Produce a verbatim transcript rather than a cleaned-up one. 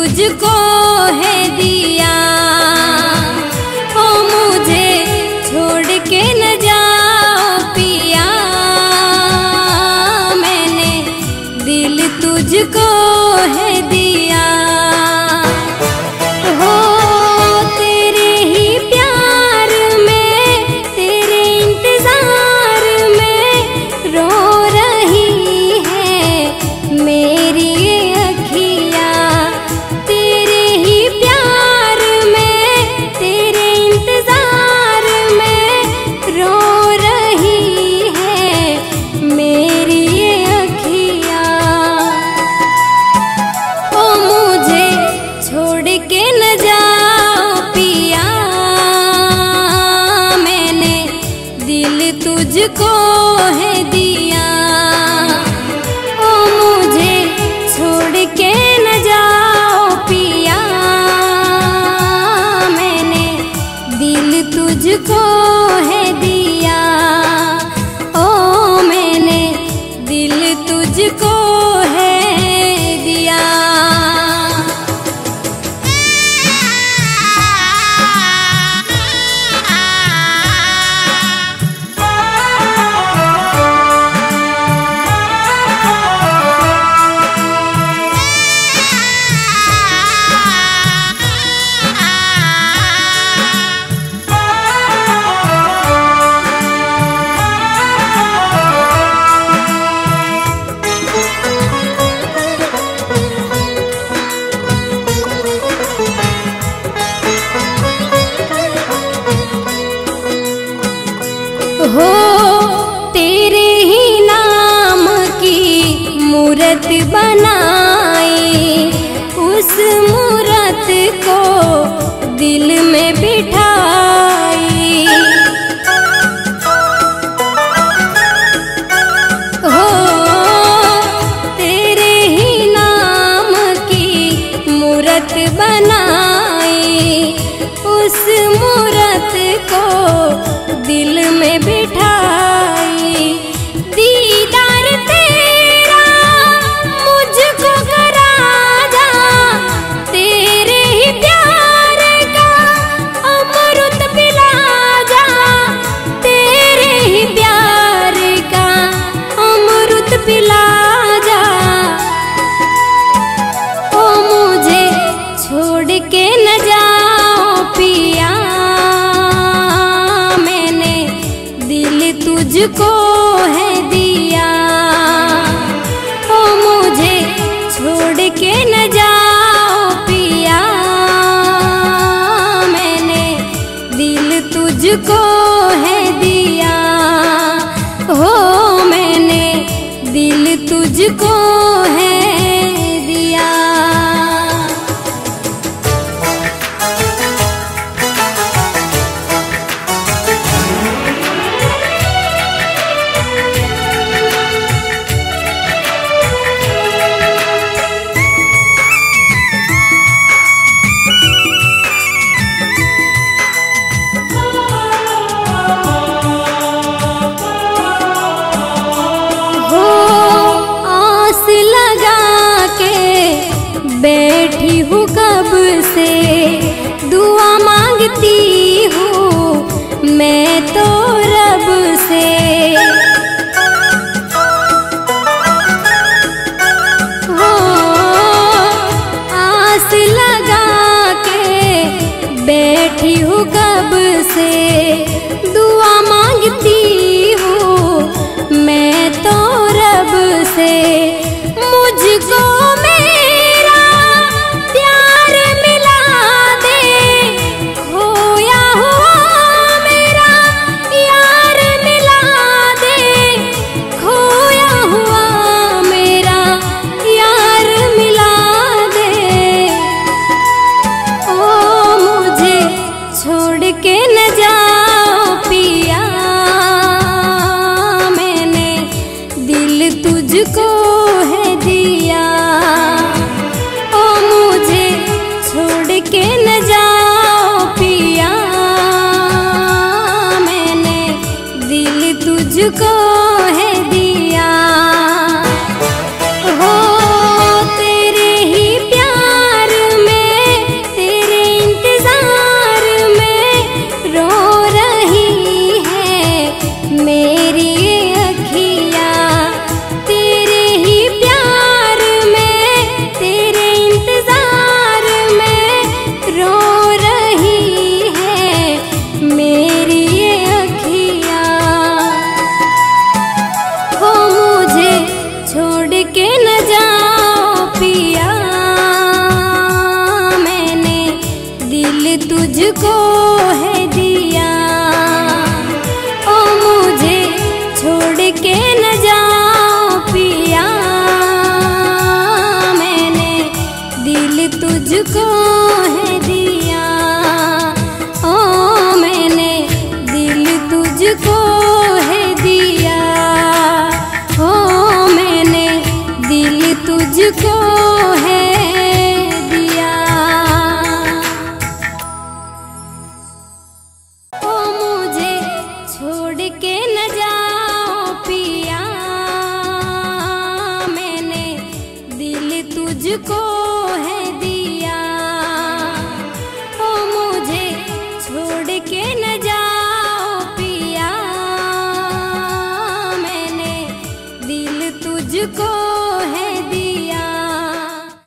तुझको है दिया। ओ मुझे छोड़ के न जाओ पिया, मैंने दिल तुझको है दिया। हो तेरे ही प्यार में, तेरे इंतजार में रो रही है मेरी अखियाँ। तेरे ही प्यार में, तेरे इंतजार में रो रही है मेरी अखियाँ। ओ मुझे छोड़ के न जाओ पिया, मैंने दिल तुझको है दिया। ओ मुझे छोड़ के न जाओ पिया, मैंने दिल तुझको है दिया। ओ मैंने दिल तुझको है दिया। हो तेरे ही नाम की मूरत बनाई, उस मूरत को दिल में बिठाई। हो तेरे ही नाम की मूरत बनाई, उस मूरत को दिल में बिठाई। दीदार तेरा मुझको करा जा, तेरे ही प्यार का अमृत पिला जा, तेरे ही प्यार का अमृत पिला जा। ओ मुझे छोड़ के न जाओ पिया, तुझको है दिया। ओ मुझे छोड़ के न जाओ पिया, मैंने दिल तुझको है दिया। हो मैंने दिल तुझको है दिया। बैठी हूँ कब से दुआ मांगती हूँ मैं तो रब से। हो आस लगा के बैठी हूँ कब से दुआ मांगती हूँ मैं तो रब से। मुझको मेरा प्यार मिला तुझको है दिया, ओ मैंने दिल तुझको है दिया, ओ मैंने दिल तुझको है दिया। ओ मुझे छोड़ के न जाओ पिया, मैंने दिल तुझको है दिया, ओ मुझे छोड़ के न जाओ पिया, मैंने दिल तुझको